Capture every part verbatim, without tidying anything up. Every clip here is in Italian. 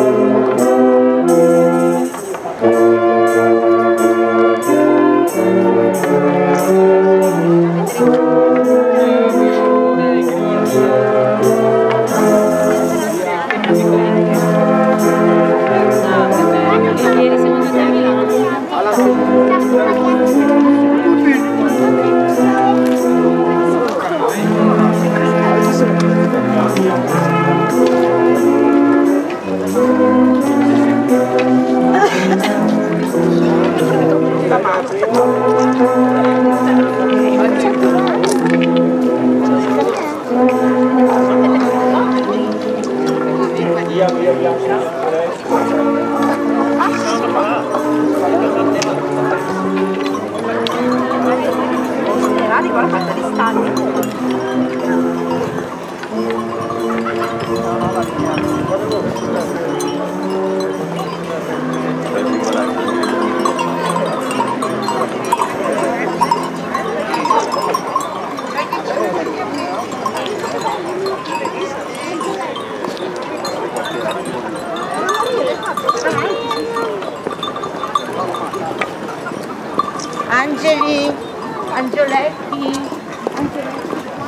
Angeli, Angioletti, Angioletti.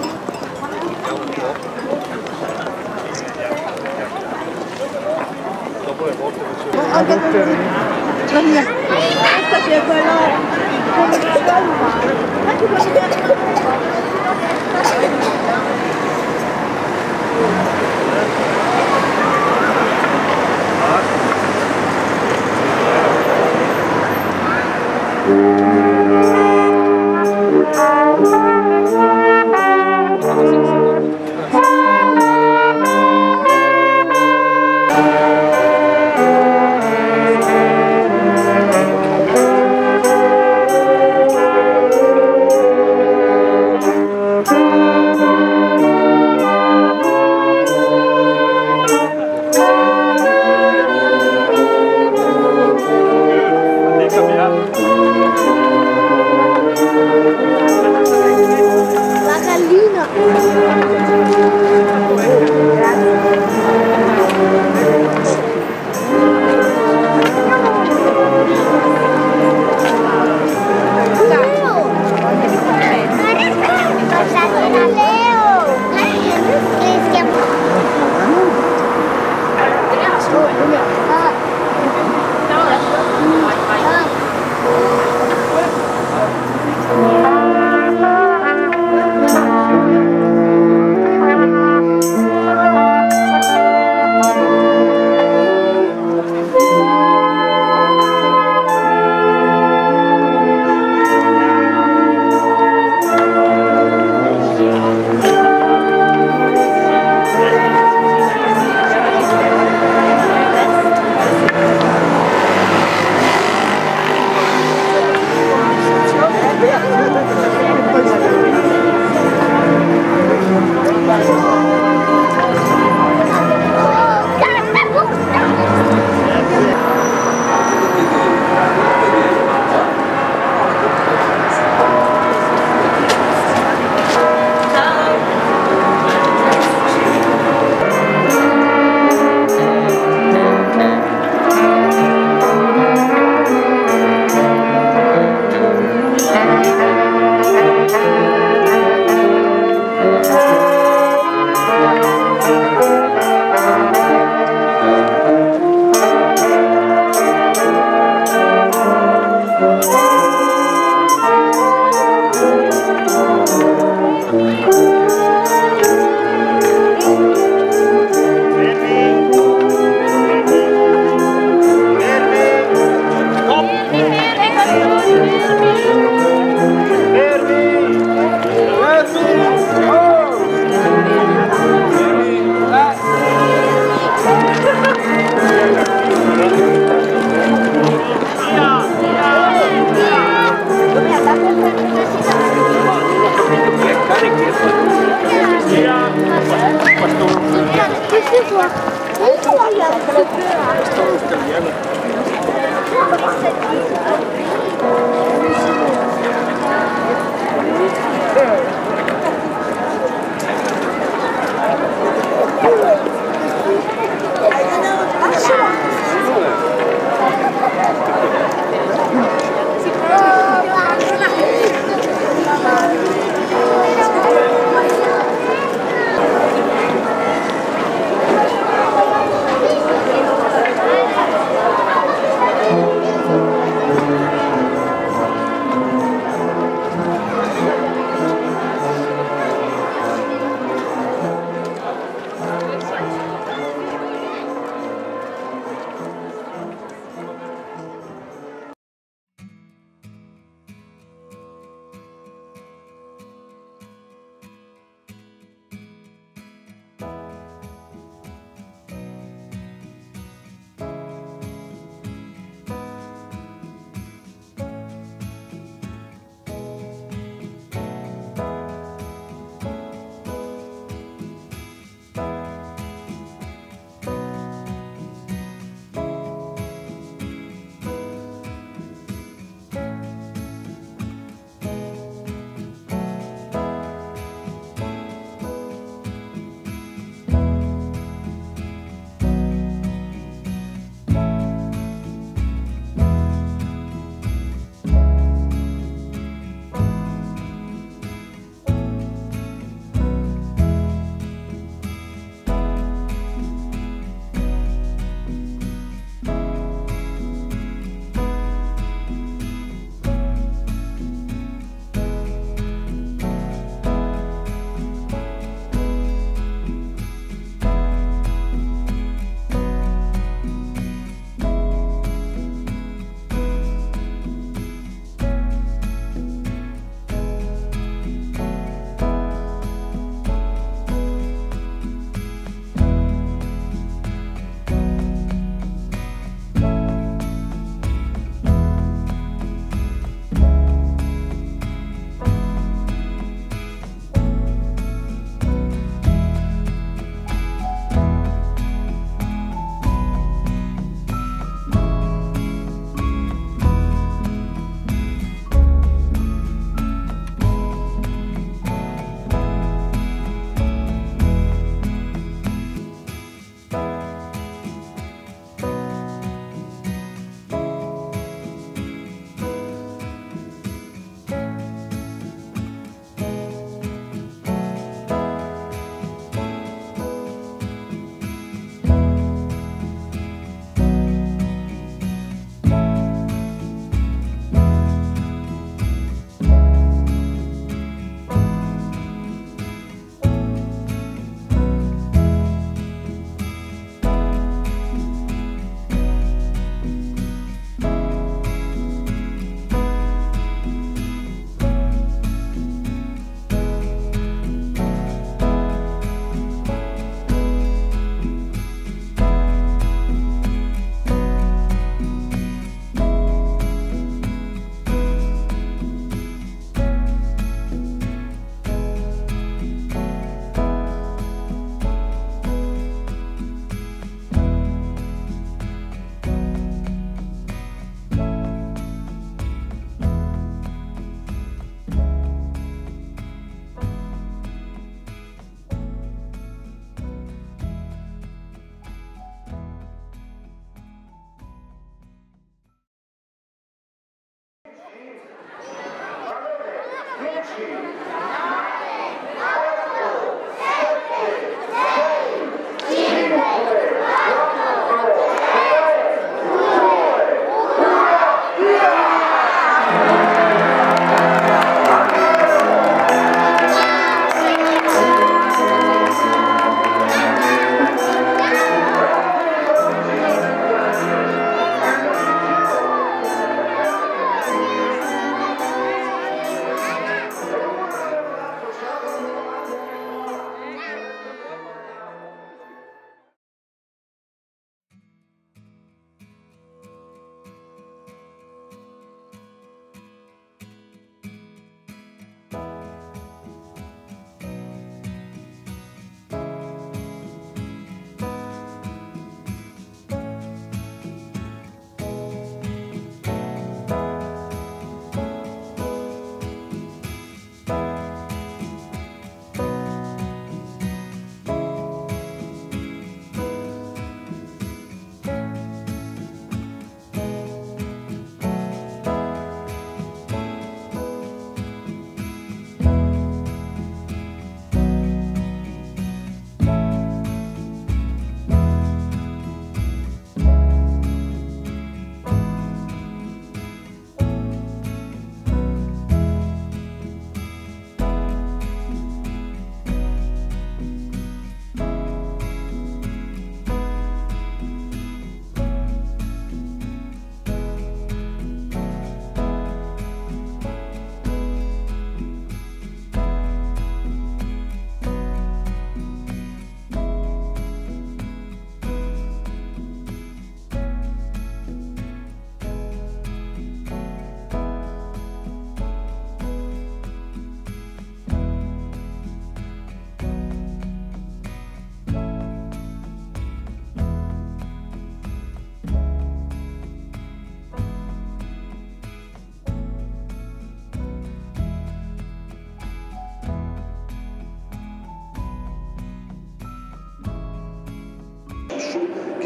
Dopo le volte Anche la mia questa che è quella come anche Lasciala!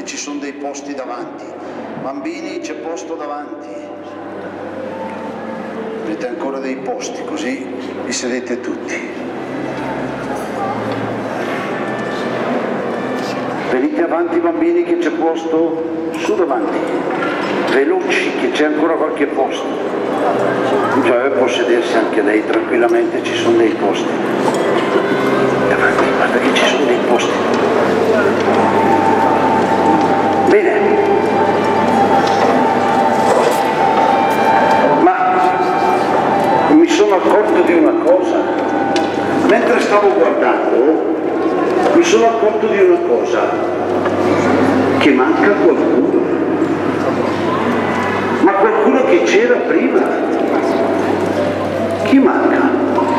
ci sono dei posti davanti. Bambini, c'è posto davanti. Avete ancora dei posti, così vi sedete tutti. Venite avanti bambini che c'è posto, su davanti. Veloci che c'è ancora qualche posto. Cioè può sedersi anche lei tranquillamente, ci sono dei posti. Davanti, guarda che ci sono dei posti. Bene. Ma mi sono accorto di una cosa. Mentre stavo guardando, mi sono accorto di una cosa. Che manca qualcuno. Ma qualcuno che c'era prima. Chi manca?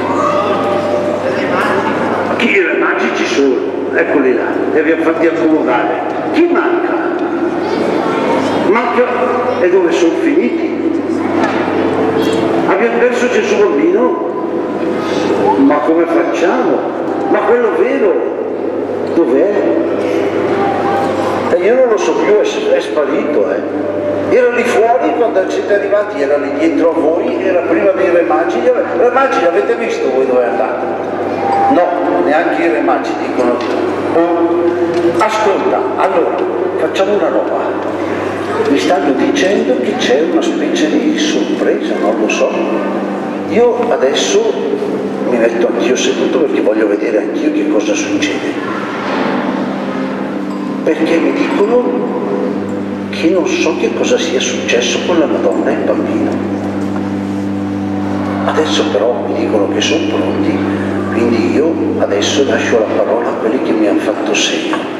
Chi i remagi ci sono, eccoli là, li abbiamo fatti accomodare. Chi manca? Manca e dove sono finiti? Abbiamo perso Gesù bambino? Ma come facciamo? Ma quello vero dov'è? E io non lo so più, è, è sparito, eh. Era lì fuori quando siete arrivati, era lì dietro a voi, era prima dei re magi. I re magi l'avete visto voi dove è andato? No, neanche i re magi dicono di no. Oh, ascolta, allora, facciamo una roba. Mi stanno dicendo che c'è una specie di sorpresa, non lo so. Io adesso mi metto anch'io seduto perché voglio vedere anch'io che cosa succede. Perché mi dicono che non so che cosa sia successo con la Madonna e il bambino. Adesso però mi dicono che sono pronti, quindi io adesso lascio la parola a quelli che mi hanno fatto segno.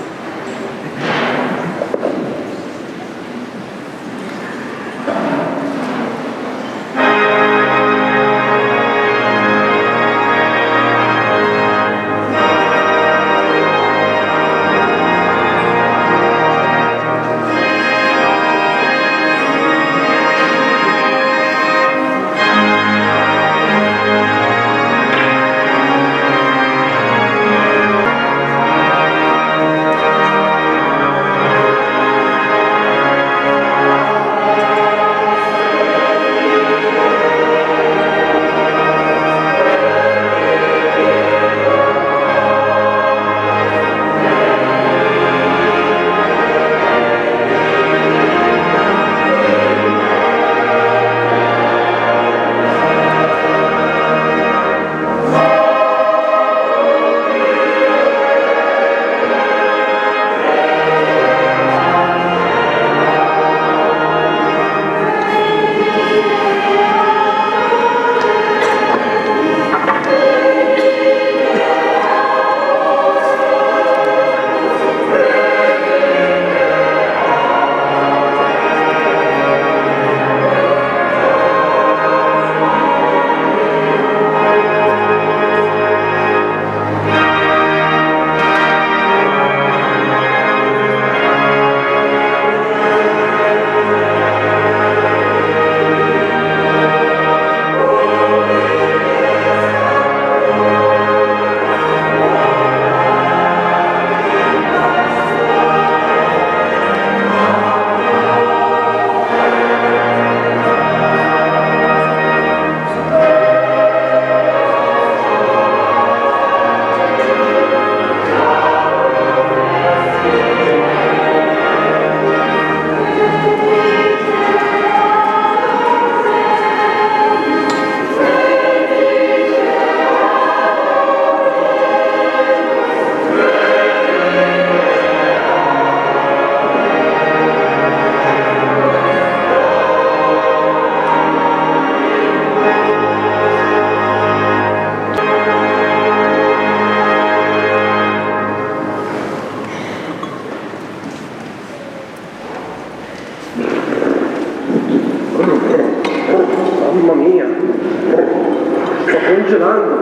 Mamma mia, sto congelando.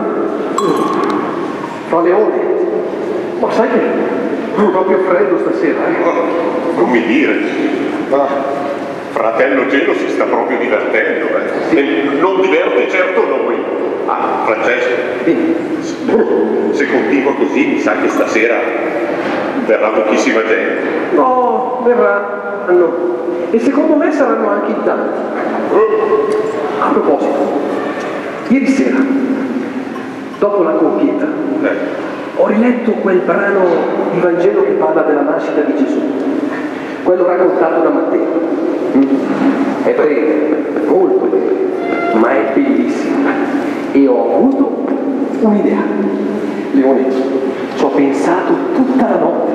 Fra leone, ma sai che è proprio freddo stasera, eh? Oh, non mi dire. Ah, fratello Gelo si sta proprio divertendo, eh? E non diverte certo noi. Ah, Francesco, se continua così mi sa che stasera Verrà pochissima gente. No, verranno. E secondo me saranno anche in tanti. A proposito, ieri sera, dopo la compieta, Eh. ho riletto quel brano di Vangelo che parla della nascita di Gesù, quello raccontato da Matteo. È breve, molto breve, ma è bellissimo. E ho avuto un'idea. Leone, ci ho pensato tutta la notte.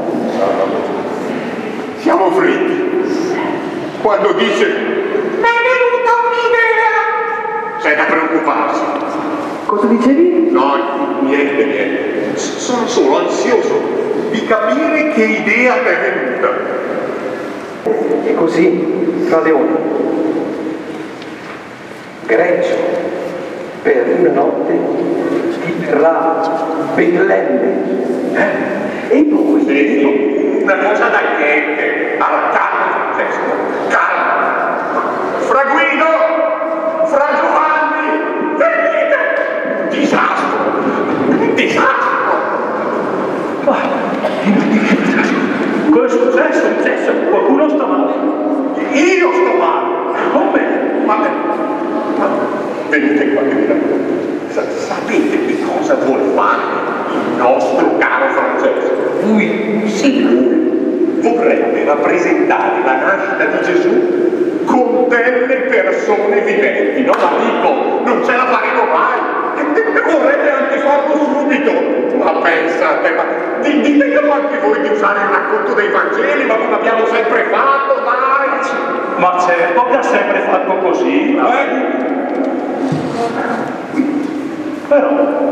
Siamo fritti. Quando dice mi è venuta un'idea, c'è da preoccuparsi. Cosa dicevi? No, niente, niente. Sono solo ansioso di capire che idea ti è venuta. E così, fra Leone, Greccio, per una notte, ti verrà Betlemme. Eh? E poi... Sì, una cosa da niente. Allora, calma, Francesco, calma. Fra Guido, fra Giovanni, venite! Disastro! Disastro! Ma, cosa è successo? È successo? Qualcuno sta male? Io sto male! Come? Ma, ma venite qua che vi racconto. Sa- Sapete che cosa vuole fare il nostro caro Francesco? Lui? Sì, lui vorrebbe rappresentare la nascita di Gesù con delle persone viventi. No, ma dico, non ce la faremo mai! Vorrebbe anche farlo subito! Ma pensate, ma di- ditelo anche voi di usare il racconto dei Vangeli, ma come abbiamo sempre fatto, dai! Ma certo che ha sempre fatto così. Eh? Però,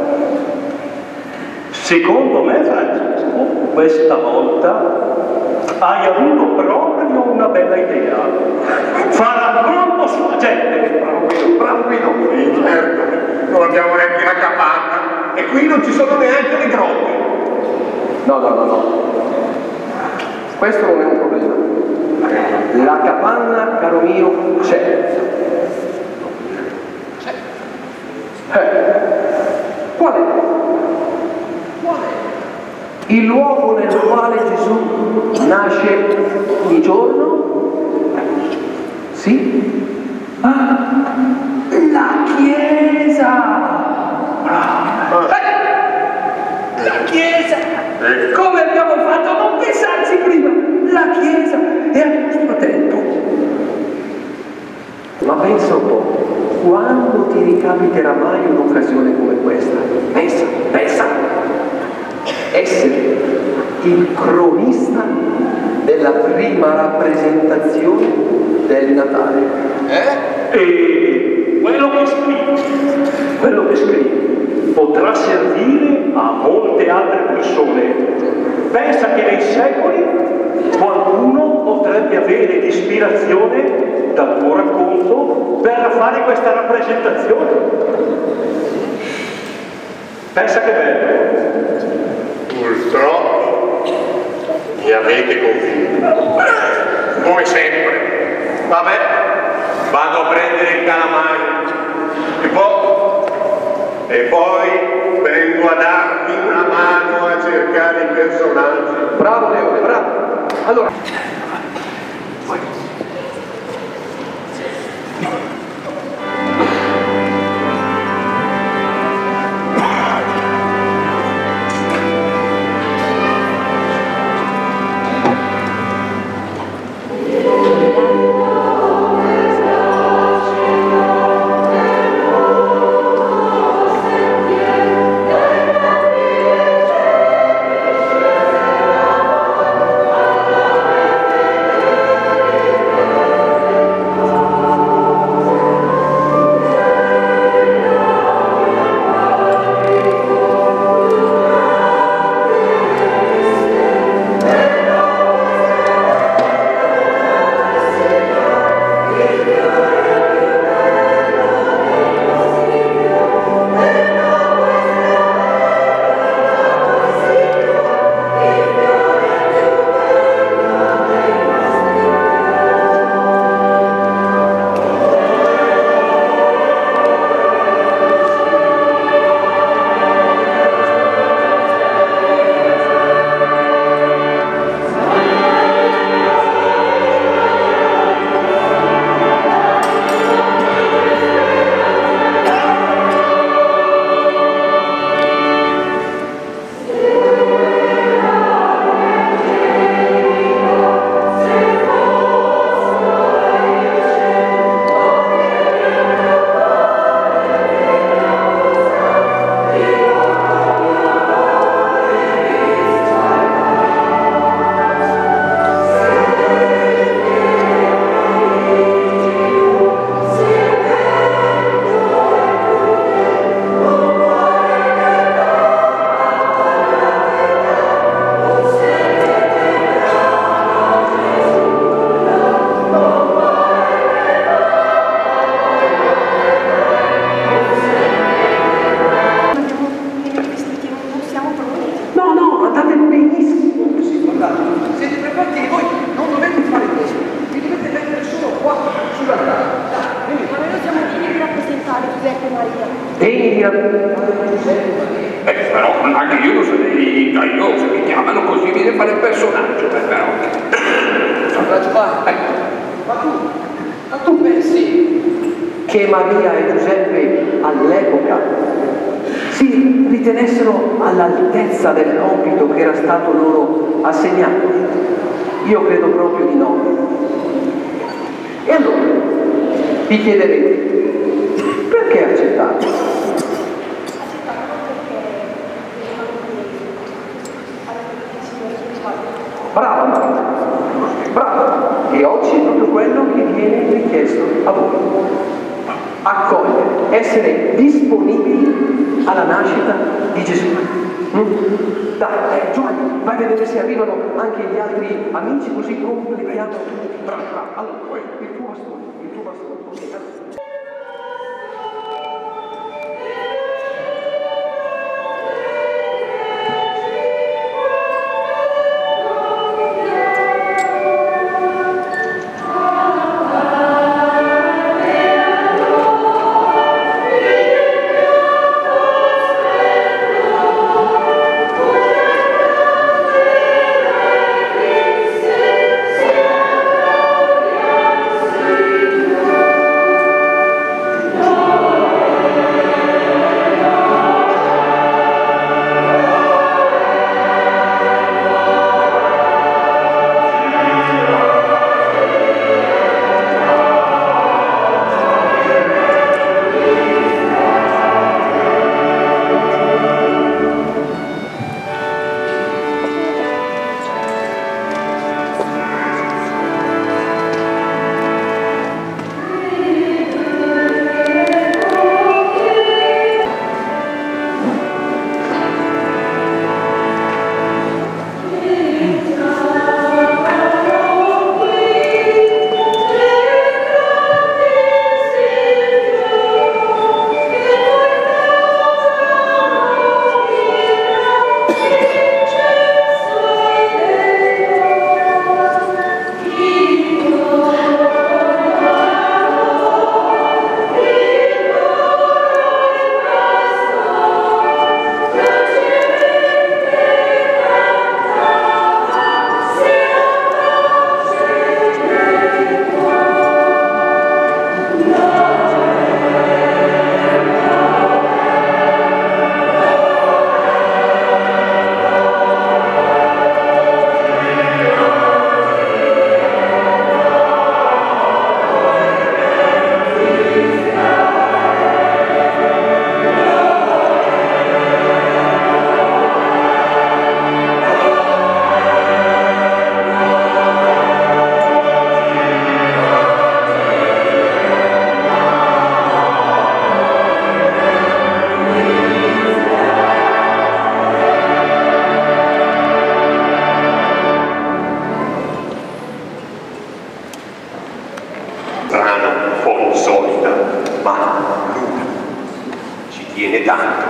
secondo me, Francesco, questa volta hai avuto proprio una bella idea. Farà molto sulla gente. Bravo Guido, bravo Guido! Sì, certo, non abbiamo neanche la capanna e qui non ci sono neanche le grotte. No, no, no, no. Questo non è un problema. La capanna, caro mio, c'è. Eh. Qual è? Qual è? Il luogo nel quale Gesù nasce ogni giorno? Sì? Ah, la Chiesa! Bravo! Eh, la Chiesa! Come abbiamo fatto a non pensarci prima? La Chiesa è al nostro tempo. Ma pensa un po', quando ti ricapiterà mai un'occasione come questa? Pensa, pensa. Essere il cronista della prima rappresentazione del Natale. Eh? E quello che scrivi, quello che scrivi potrà servire a molte altre persone. Pensa che nei secoli qualcuno potrebbe avere l'ispirazione dal tuo racconto per fare questa rappresentazione. Pensa che bello. Purtroppo mi avete convinto. Come sempre. Vabbè, vado a prendere il calamari. E poi, e poi vengo a darvi una mano a cercare i personaggi. Bravo Leone, bravo. Allora, degni di Eh, però anche io non sarei gaioso, mi chiamano così, viene a fare il personaggio, eh, però. Eh. Ma tu, ma tu pensi che Maria e Giuseppe all'epoca si ritenessero all'altezza del compito che era stato loro assegnato? Io credo proprio di no. E allora vi chiederete, perché accettate? Brava Maria, brava, e oggi è proprio quello che viene richiesto a voi. Accogliere, essere disponibili alla nascita di Gesù. Mm? Dai, eh, Giovanni, vai a vedere se arrivano anche gli altri amici, così completiamo. Brava, brava, allora, il tuo bastone, il tuo bastone, così. tiene tanto.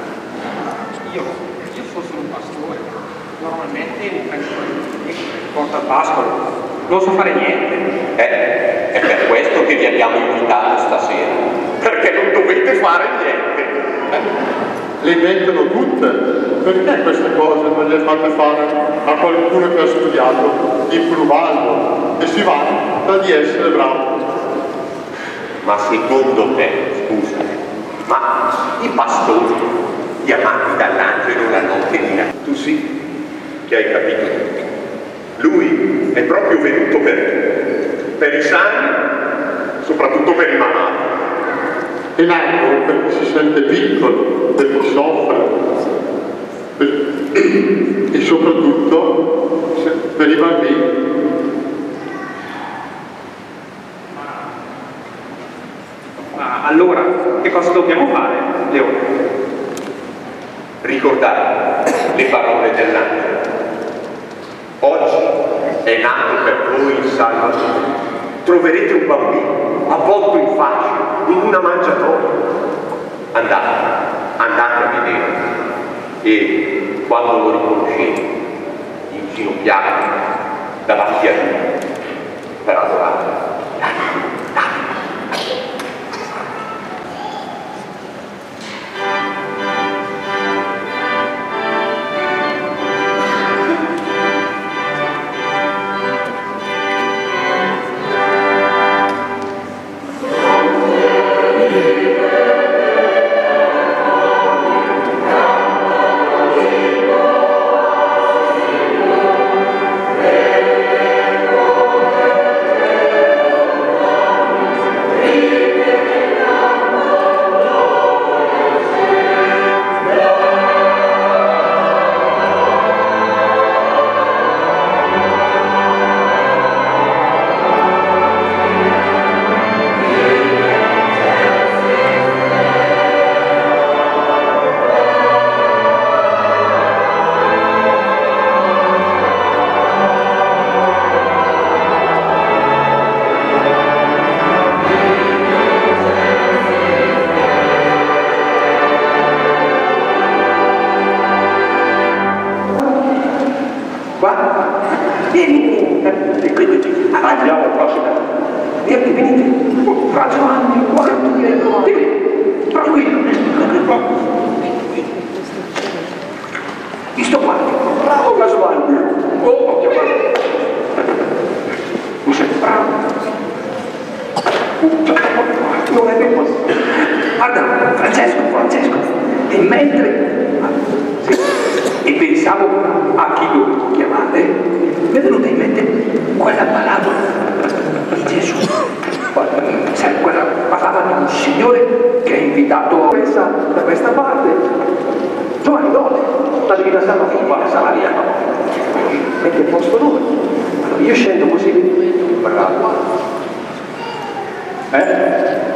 Io, io fossi un pastore, normalmente mi prendo il porta al pascolo, non so fare niente. Eh, è per questo che vi abbiamo invitato stasera, perché non dovete fare niente. Le inventano tutte, perché queste cose non le fate fare a qualcuno che ha studiato, improvando e si vanta di essere bravo? Ma secondo te, scusa, ma i pastori chiamati dall'angelo la notte di là, tu sì che hai capito tutto. Lui è proprio venuto per te, per i sani, soprattutto per i malati. È nato per chi si sente piccolo, per chi soffre, per... e soprattutto per i bambini. Ma allora, che cosa dobbiamo fare, Leone? Ricordate le parole dell'angelo. Oggi è nato per voi il Salvatore. Troverete un bambino avvolto in fasce in una mangiatoia. Andate, andate a vedere. E quando lo riconoscete, inginocchiate davanti a lui per adorare. vai. Andiamo al prossimo. Venite, venite. Fra Giovanni, quanto mi hai trovato? Tranquillo. Visto qua. Bravo Fra Giovanni. Oh, ho chiamato. Mi senti bravo? Non è più possibile. Guarda, Francesco, Francesco. E mentre... Sì. E pensavo a chi dovevo chiamare, mi è venuta in mente quella parabola di Gesù. Sai, quella parlava di un signore che è invitato a questa, da questa parte. Giovanni Dole, la Divina Santa qua sarà lì. Mette il posto noi. Allora io scendo così. Bravo. Eh?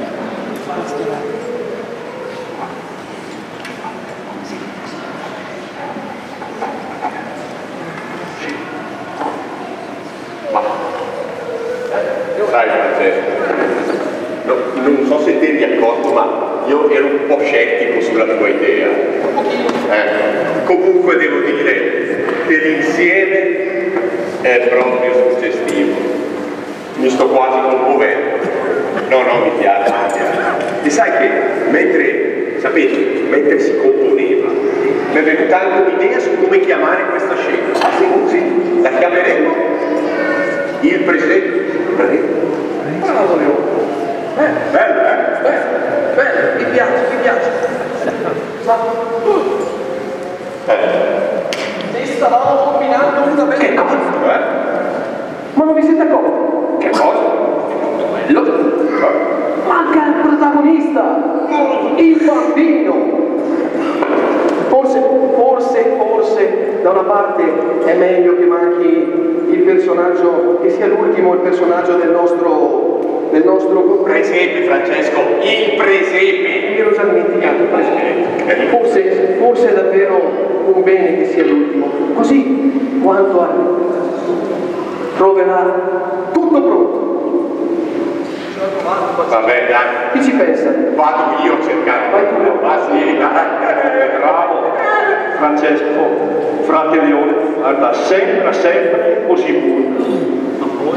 Sai Francesco, no, non so se ti eri accorto, ma io ero un po' scettico sulla tua idea. Eh, comunque devo dire che l'insieme è proprio suggestivo. Mi sto quasi commuovendo. No, no, mi piace, mi piace. E sai che mentre, sapete, mentre si componeva, mi è venuta anche un'idea su come chiamare questa scena. Sì, sì, la chiameremo il presidente. Bravo Leo. Eh, Bello, eh? bello, bello, mi piace, mi piace. Ma Eh. ci stavamo combinando una bella... Che cosa? Eh? Ma non vi siete accorti? Che cosa? Quello? Manca il protagonista! Il bambino! Forse, forse, forse, da una parte è meglio che manchi il personaggio, che sia l'ultimo il personaggio del nostro, del nostro Presepe, Francesco, il presepe! Mi ero già dimenticato il presepe. Forse, forse è davvero un bene che sia l'ultimo. Così, quanto a troverà tutto pronto. Vabbè, dai. Chi ci pensa? Vado io a cercare. Vai tu. Ma sì, dai. Bravo. Francesco, frate Leone, guarda, sempre, sempre così buono.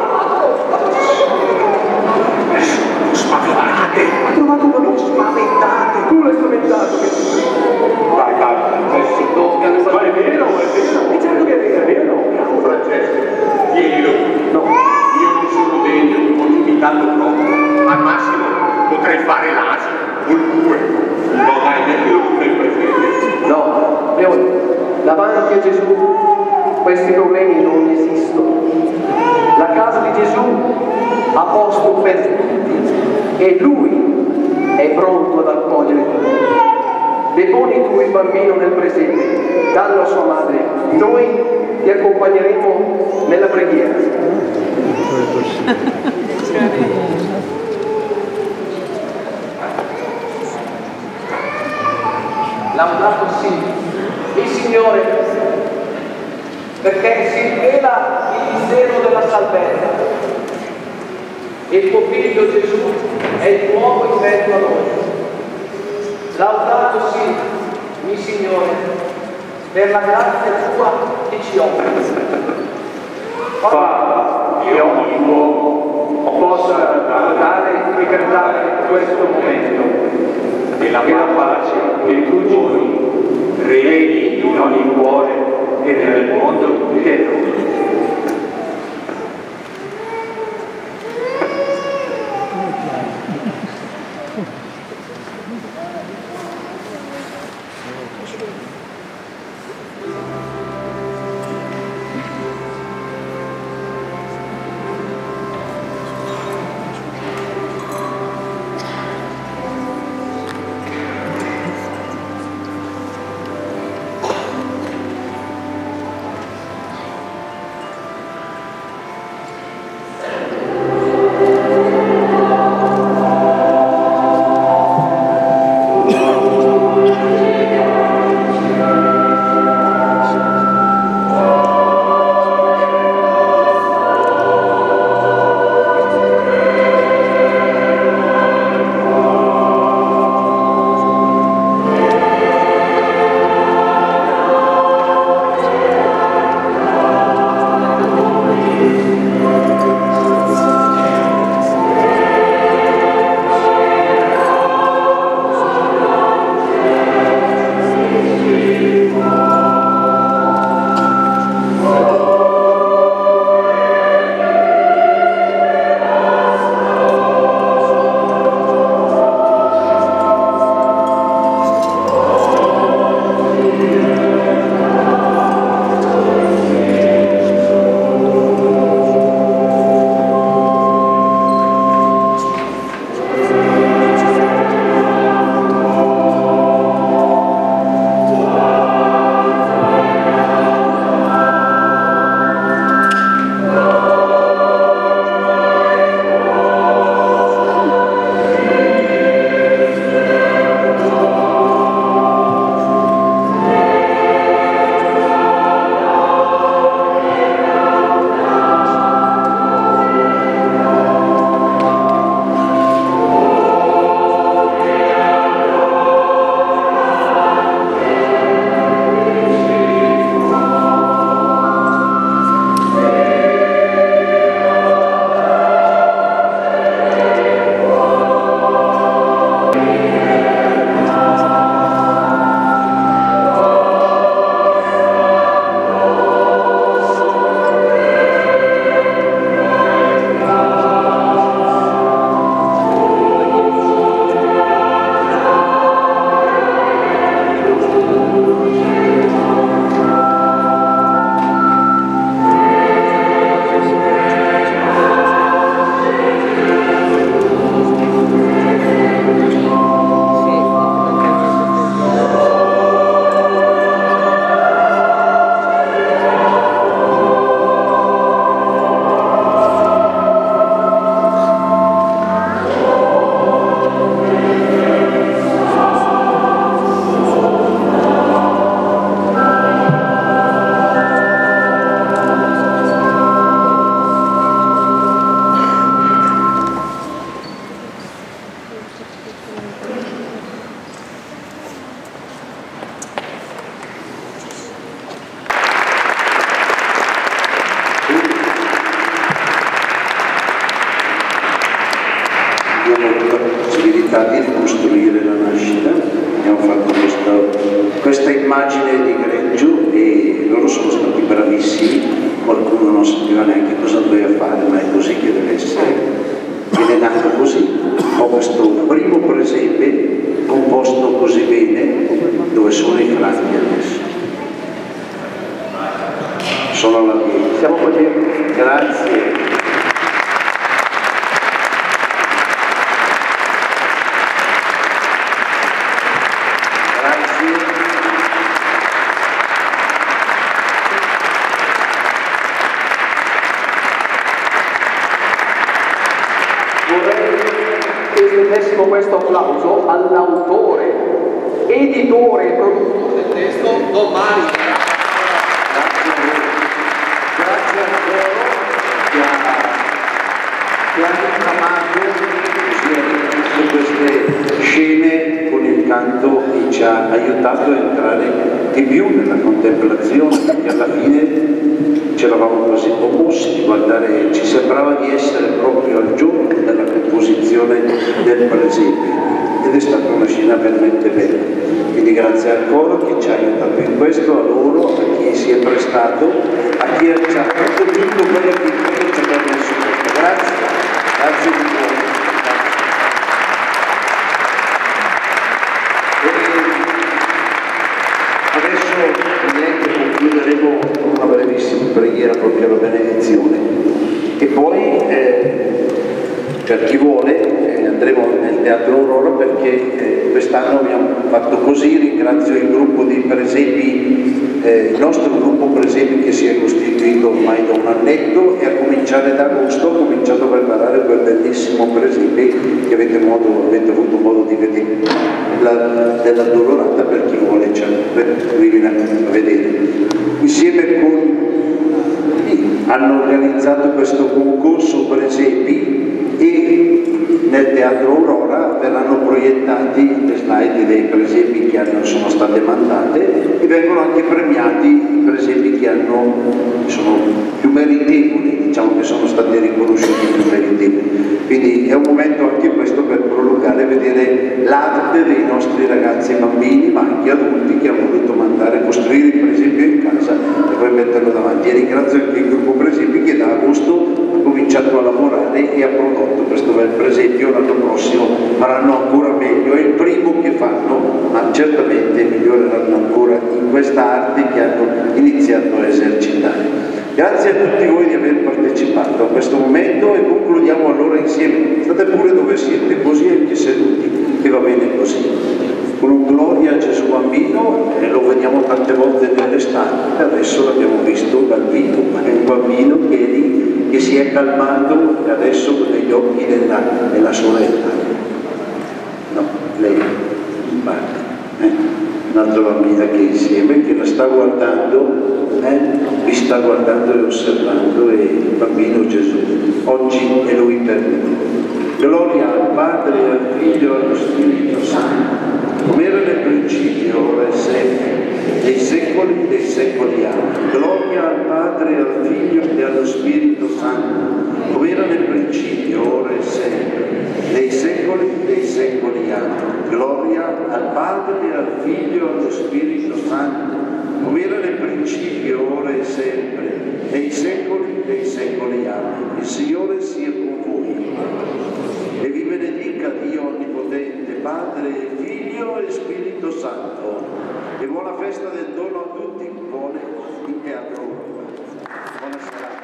Spaventate! Ha trovato un bambino, spaventate! Tu l'hai spaventato! Vai, vai, adesso. No, ma è vero, è vero! E certo che è vero! Bravo, Francesco. Tienilo. No. Io non sono degno, ho limitato troppo. Al massimo potrei fare l'asino o il bue. No, dai, mettilo tu nel presente. No, Leone, davanti a Gesù questi problemi non esistono. La casa di Gesù ha posto per tutti e Lui è pronto ad accogliere tutti. Deponi tu il bambino nel presente, dallo a sua madre. Noi ti accompagneremo nella preghiera. Laudato sia il Signore, perché si rivela il mistero della salvezza. Il tuo figlio Gesù è il nuovo in mezzo a noi. Laudato sia il Signore, per la grazia tua che ci offre. Fa che ogni uomo possa guardare e cantare questo momento e la pace che tu giuri regni in ogni cuore e nel mondo intero. cercati di costruire la nascita, abbiamo fatto questa, questa immagine di greggio e loro sono stati bravissimi, qualcuno non sapeva neanche cosa doveva fare, ma è così che deve essere, ed è nato così. Ho questo primo presepe composto così bene, dove sono i franchi adesso. Sono alla fine. Siamo così. Grazie. Estendessimo questo applauso all'autore, editore e produttore del testo, Don Mario. Grazie a loro che ha, che hanno amato queste scene con il canto e ci ha aiutato a entrare di più nella contemplazione, perché alla fine ci eravamo quasi commossi di guardare, ci sembrava di essere proprio al giorno della composizione del presepe ed è stata una scena veramente bella. Quindi grazie ancora che ci ha aiutato in questo, a loro, a chi si è prestato, a chi ci ha fatto tutto quello che ci ha messo. Grazie, grazie di cuore. Concluderemo con una brevissima preghiera proprio alla benedizione e poi eh, per chi vuole eh, andremo nel Teatro Aurora perché eh, quest'anno abbiamo fatto così. Ringrazio il gruppo di presepi, eh, il nostro gruppo presepi che si è costituito ormai da un annetto e a cominciare da agosto ho cominciato a preparare quel bellissimo presepe che avete, modo, avete avuto modo di vedere, la, della Dolorata, per chi vuole cioè, arrivi a vedere. Insieme con hanno organizzato questo concorso presepi e nel Teatro Aurora verranno proiettati le slide dei presepi che hanno, sono state mandate e vengono anche premiati i presepi che hanno, sono più meritevoli, diciamo che sono stati riconosciuti più meritevoli. Quindi è un momento anche questo per prolungare e vedere l'arte dei nostri ragazzi e bambini, ma anche adulti che hanno voluto mandare, costruire il presepio in casa e poi metterlo davanti. E ringrazio anche il gruppo presepi che da agosto ha cominciato a lavorare e ha prodotto questo bel presepio. L'anno prossimo faranno ancora meglio, è il primo che fanno, ma certamente miglioreranno ancora in questa arte che hanno iniziato a esercitare. Grazie a tutti voi di aver partecipato a questo momento e concludiamo allora insieme. State pure dove siete, così anche seduti, che va bene così. Con un gloria a Gesù bambino, e lo vediamo tante volte nell'estate, adesso l'abbiamo visto dal vivo, ma è un bambino che è lì, che si è calmato e adesso negli occhi della, della sorella. No, lei, eh? Un'altra bambina che è insieme, che la sta guardando, eh? vi sta guardando e osservando, e il bambino Gesù oggi è lui per noi. Gloria al Padre, al Figlio e allo Spirito Santo, come era nel principio, ora e sempre, nei secoli dei secoli. Amen. Gloria al Padre, al Figlio e allo Spirito Santo, come era nel principio, ora e sempre, nei secoli dei secoli. Amen. Gloria al Padre, al Figlio e allo Spirito Santo, come era nel principio, ora e sempre, nei secoli dei secoli. Amen. Il Signore sia con voi e vi benedica Dio Onnipotente, Padre, Figlio e Spirito Santo. E buona festa del dono a tutti, buone in Teatro Aurora. Buona serata.